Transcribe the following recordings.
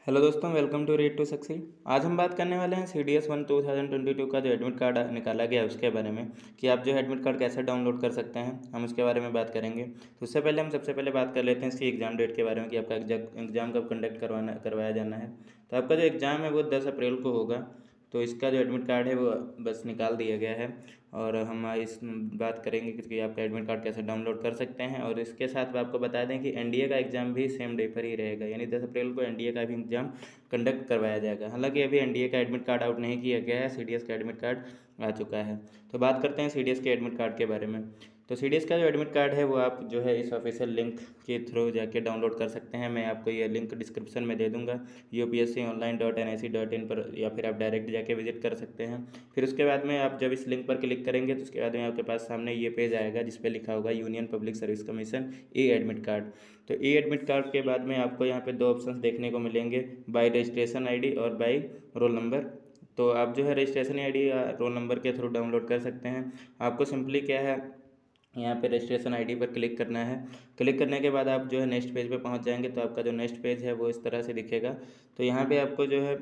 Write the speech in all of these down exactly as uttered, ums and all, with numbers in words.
Hello दोस्तों, welcome to read to succeed. आज हम बात करने वाले हैं C D S one two thousand twenty two का जो एडमिट कार्ड निकाला गया है उसके बारे में कि आप जो है एडमिट कार्ड कैसे डाउनलोड कर सकते हैं। हम उसके बारे में बात करेंगे। तो उससे पहले हम सबसे पहले बात कर लेते हैं इसकी एग्ज़ाम डेट के बारे में कि आपका एग्ज़ाम कब कंडक्ट करवाना करवाया जाना है। तो आपका जो एग्ज़ाम है वो दस अप्रैल को होगा। तो इसका जो एडमिट कार्ड है वो बस निकाल दिया गया है और हम इस बात करेंगे कि आपका एडमिट कार्ड कैसे डाउनलोड कर सकते हैं। और इसके साथ आपको बता दें कि एन डी ए का एग्ज़ाम भी सेम डे पर ही रहेगा, यानी दस अप्रैल को एन डी ए का भी एग्ज़ाम कंडक्ट करवाया जाएगा। हालांकि अभी एन डी ए का एडमिट कार्ड आउट नहीं किया गया है, सी डी एस का एडमिट कार्ड आ चुका है। तो बात करते हैं सी डी एस के एडमिट कार्ड के बारे में। तो सी डी एस का जो एडमिट कार्ड है वो आप जो है इस ऑफिशियल लिंक के थ्रू जाके डाउनलोड कर सकते हैं। मैं आपको ये लिंक डिस्क्रिप्शन में दे दूंगा, U P S C online dot N I C dot in पर, या फिर आप डायरेक्ट जाके विजिट कर सकते हैं। फिर उसके बाद में आप जब इस लिंक पर क्लिक करेंगे तो उसके बाद में आपके पास सामने ये पेज आएगा जिस पे लिखा होगा union public service commission e admit card. तो ई एडमिट कार्ड के बाद में आपको यहाँ पे दो ऑप्शंस देखने को मिलेंगे, बाय रजिस्ट्रेशन आई डी और बाय रोल नंबर। तो आप जो है रजिस्ट्रेशन आई डी या रोल नंबर के थ्रू डाउनलोड कर सकते हैं। आपको सिंपली क्या है, यहाँ पे रजिस्ट्रेशन आईडी पर क्लिक करना है। क्लिक करने के बाद आप जो है नेक्स्ट पेज पे पहुँच जाएंगे। तो आपका जो नेक्स्ट पेज है वो इस तरह से दिखेगा। तो यहाँ पे आपको जो है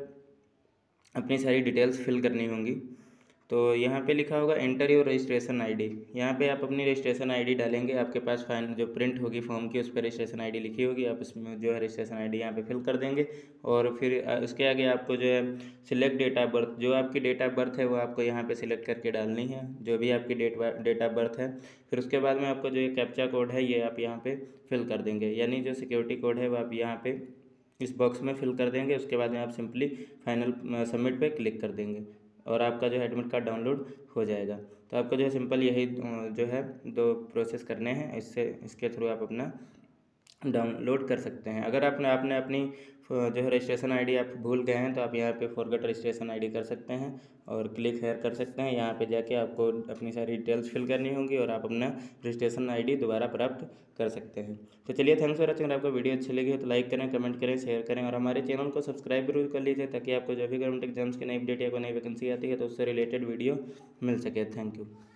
अपनी सारी डिटेल्स फिल करनी होंगी। तो यहाँ पे लिखा होगा एंटर योर रजिस्ट्रेशन आईडी। यहाँ पे आप अपनी रजिस्ट्रेशन आईडी डालेंगे। आपके पास फाइन जो प्रिंट होगी फॉर्म की उस पर रजिस्ट्रेशन आईडी लिखी होगी, आप इसमें जो है रजिस्ट्रेशन आईडी यहाँ पे फिल कर देंगे। और फिर उसके आगे आपको जो है सिलेक्ट डेट ऑफ बर्थ, जो आपकी डेट ऑफ बर्थ है वो आपको यहाँ पे सिलेक्ट करके डालनी है, जो भी आपकी डेट डेट ऑफ बर्थ है। फिर उसके बाद में आपको जो ये कैप्चा कोड है ये आप यहाँ पे फिल कर देंगे, यानी जो सिक्योरिटी कोड है वो आप यहाँ पे इस बॉक्स में फिल कर देंगे। उसके बाद में आप सिंपली फाइनल सबमिट पे क्लिक कर देंगे और आपका जो है एडमिट कार्ड डाउनलोड हो जाएगा। तो आपको जो है सिंपल यही जो है दो प्रोसेस करने हैं, इससे इसके थ्रू आप अपना डाउनलोड कर सकते हैं। अगर आपने आपने अपनी जो है रजिस्ट्रेशन आईडी आप भूल गए हैं तो आप यहाँ पे फॉरगेट रजिस्ट्रेशन आईडी कर सकते हैं और क्लिक हेयर कर सकते हैं। यहाँ पे जाके आपको अपनी सारी डिटेल्स फिल करनी होंगी और आप अपना रजिस्ट्रेशन आईडी दोबारा प्राप्त कर सकते हैं। तो चलिए, थैंक्स फॉर वॉचिंग। अगर आपको वीडियो अच्छी लगी तो लाइक करें, कमेंट करें, शेयर करें और हमारे चैनल को सब्सक्राइब जरूर कर लीजिए ताकि आपको जो भी गवर्नमेंट एग्जाम्स की नई अपडेट या कोई नई वैकेंसी आती है तो उससे रिलेटेड वीडियो मिल सके। Thank you.